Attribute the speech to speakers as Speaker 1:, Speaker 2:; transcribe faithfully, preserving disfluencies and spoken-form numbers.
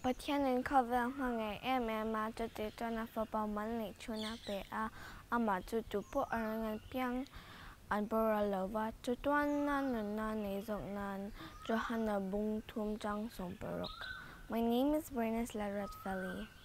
Speaker 1: Patianin cover hangay em em ma to te tona for pa man le chuna pe a ama tu tu po arangan piang an bora lova tu tuan na na ne zok nan Johanna bung tum jang song barok. My name is Bernice Larat Valley.